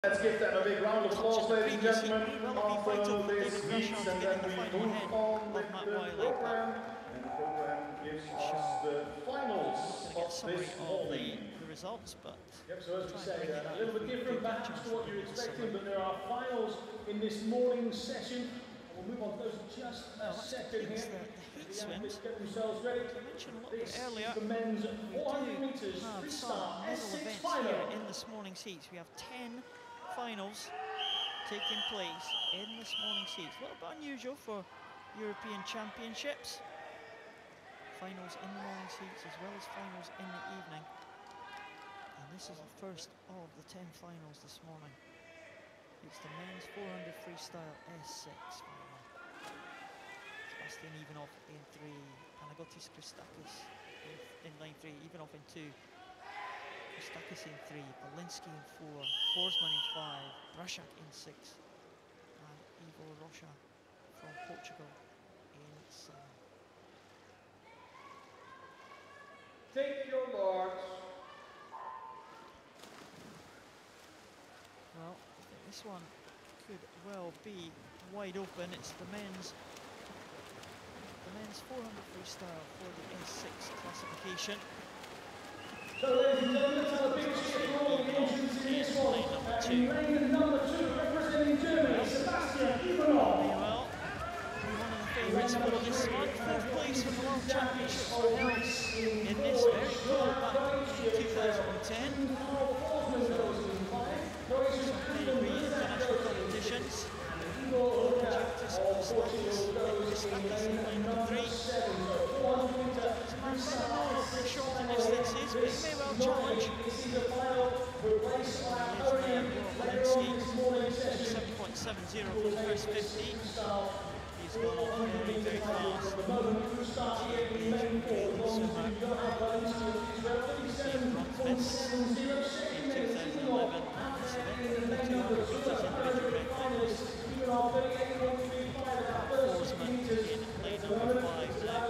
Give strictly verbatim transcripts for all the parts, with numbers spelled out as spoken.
Let's give them a big round of applause, ladies and gentlemen, after this heat, and then we move on with the program. And the program gives us the finals of this morning. The results, but yep, so as we say, uh, a little bit different perhaps to what you're expecting, but there are finals in this morning's session. We'll move on to those in just a second here. The heat swims. Get themselves ready. I mentioned a little this bit earlier. Is the men's four hundred meters have freestyle some medal S six events final. here in this morning's heats. We have ten finals taking place in this morning's heats. A little bit unusual for European Championships. Finals in the morning's heats as well as finals in the evening. And this is the first of the ten finals this morning. It's the men's four hundred freestyle S six final. Sebastian Ivanov in three, Panagiotis CHRISTAKIS in, in line three, Ivanov in two, CHRISTAKIS in three, VALINSKY in four, FORSMAN in five, BRZAK in six, and Ivo ROCHA from Portugal in seven. Take your marks. Well, this one could well be wide open. It's the men's the men's four hundred freestyle for the S six classification. So ladies and gentlemen, let's have a big cheer for all the entrants in this one. Uh, in lane number two, representing Germany, Sebastian Ivanov. Well, one of the favourites for this one. Fourth place for the World Championships were held in this very cold back in two thousand ten. Very international competitions. CHRISTAKIS CHRISTAKIS in line number three. It's a man how short the distance is, but he may well challenge. VALINSKY, seven point seven zero for the first fifty. He's gone off very, very fast. He is a good swimmer. He run fifth in two thousand eleven. It's the two hundred metres individual record. FORSMAN in lane number five now.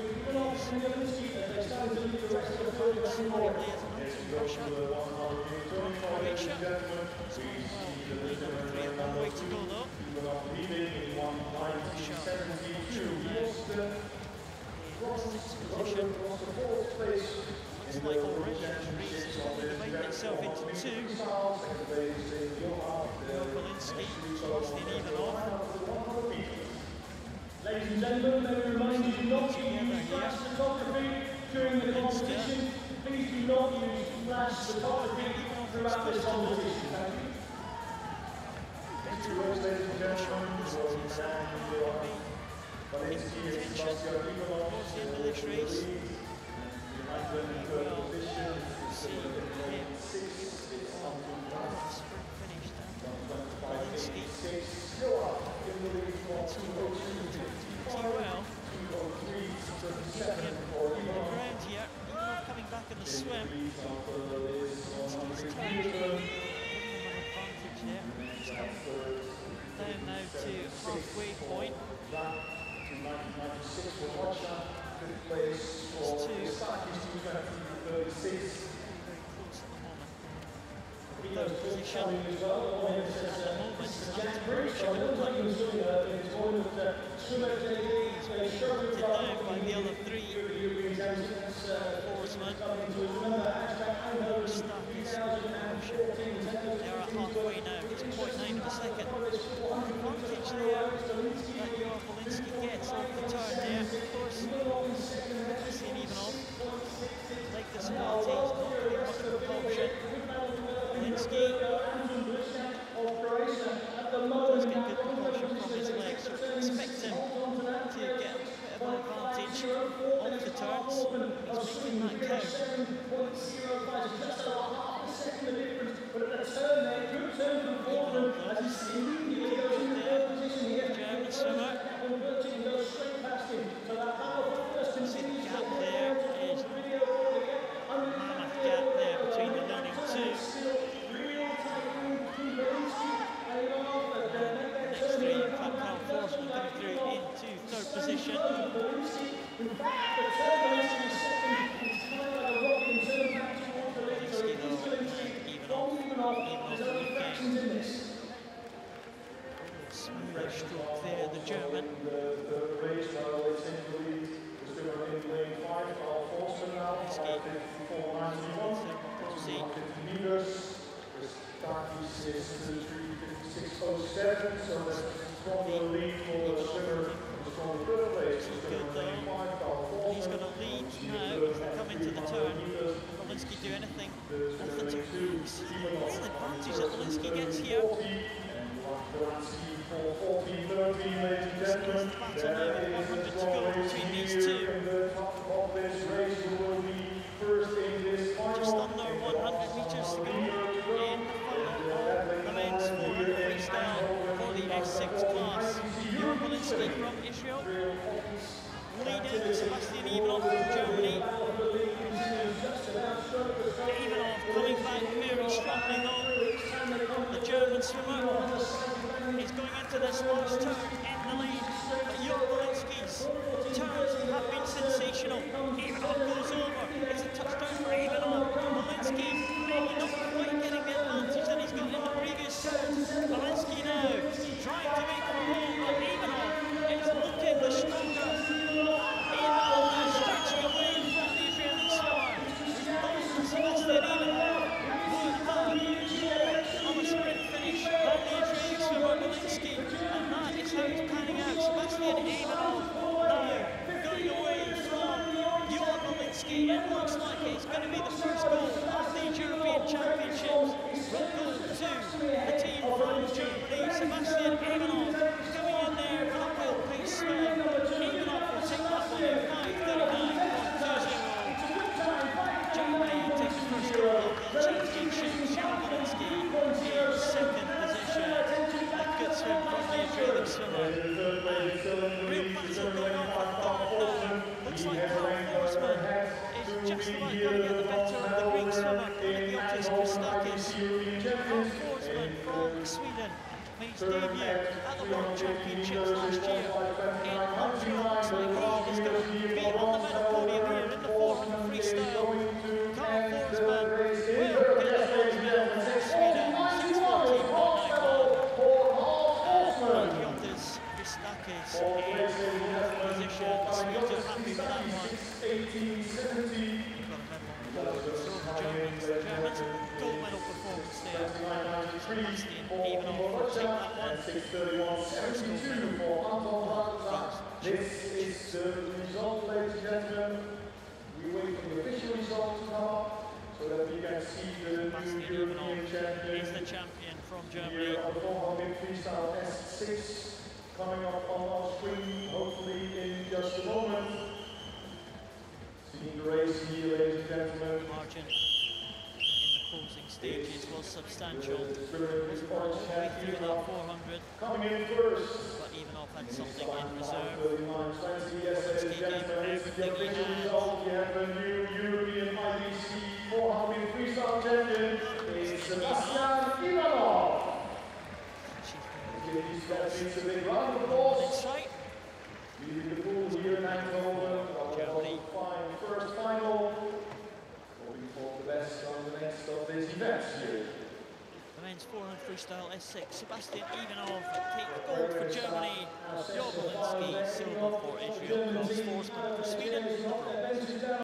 Similarly as Antun Russia from Croatia. It's going well in lane number three. A long way to go though. Russia from Portugal in sixth position. Looks like already the race is probably dividing itself into two. VALINSKY, Sebastian Ivanov. Ladies and gentlemen, let me remind you not to use flash photography during the competition. Please do not use flash photography throughout this competition. Thank you. Thank you, ladies and gentlemen. Intention towards the end of this race. We will see him on the sprint finish now. VALINSKY. well. Keeping him around here, Ivanov coming back in the swim. VALINSKY's turned, giving him an advantage there. Just down now to halfway point. It's two. Very, very close at the moment. Third position at the moment is Antun Russia. He's been hunted down by the other three. FORSMAN, CHRISTAKIS Panagiotis. They are at halfway now. It's zero point nine of a second. Advantage there that Yoav VALINSKY gets off the turn there. Of course, Sebastian Ivanov, like the Spartans, not doing much propulsion. VALINSKY does get good propulsion from his legs, so expect him to get a bit of an advantage off the turns. He's making that count. German swimmer. See the gap there is a mammoth gap there between the leading two. Next three, in fact, Karl FORSMAN coming through into third position. VALINSKY though, even off, even off the weekend. fifty-six oh seven, so that's stronger lead for the swimmer from the strong third place. Good though. He's going to lead now as they come into the turn. Valinsky do anything, nothing to lose. Real advantage that Valinsky gets here. Just under one hundred metres to go in the final of the men's four hundred freestyle for the S six class. Yoav Valinsky from Israel, leading Sebastian Ivanov from Germany. Ivanov coming back very strongly though. The German swimmer is going into this last turn in the lead. But Yoav Valinsky's turns have been sensational. Ivanov goes over. It's a touchdown for Ivanov. Valinsky maybe not quite getting the advantage that he's got in the previous turns. Valinsky now trying to make it home, but Ivanov is looking the stronger. Ivanov now stretching away from the Israeli swimmer. Sebastian Ivanov would have of a sprint finish than the Israeli swimmer Valinsky, and that is how it's panning out. Sebastian Ivanov now going away from Yoav Valinsky. It looks like it's going to be the first goal of the European Championships. Will go to the team from Germany. Sebastian Ivanov coming in there with a well-paced swim. Ivanov will take that one in five thirty-nine point two zero. Germany take the first goal of the championships. Yoav Valinsky in second position. A good swim from the Israeli swimmer. And real battle going on for third now. Looks like FORSMAN is just about going to get the better of the Greek swimmer, Panagiotis CHRISTAKIS. FORSMAN from Sweden made his debut at the World Championships last year in Montreal. Looks like he is going to be on the medal podium here in the four hundred freestyle. Karl FORSMAN will get the bronze medal for Sweden, six fourteen point nine one. Panagiotis CHRISTAKIS in fourth position. The Swedes are happy with that one. Got a medal on the board. So the Germans, the Germans, gold medal performance there. Sebastian Ivanov will take that one. First gold medal. This is the result, ladies and gentlemen. We wait for the official result to come up so that we can see the new European champion. Is the champion from Germany. Here on the four hundred freestyle S six coming up on our screen, hopefully in just a moment. Seeing the race here, ladies and gentlemen. Margin in the closing stages was substantial. Wasn't all the way through that four hundred. Coming in first. But Ivanov had something in reserve. Yes, ladies and gentlemen, Everything he had. we have a new European I P C four hundred freestyle champion. It's Sebastian Ivanov. Give these guys a big round of applause. Right. Leading the pool here in Eindhoven. Germany. First final. Hoping for the best on the next of this event here. The men's four hundred freestyle S six, Sebastian Ivanov take gold for Germany. Yoav Valinsky silver for Israel. Karl FORSMAN for Sweden.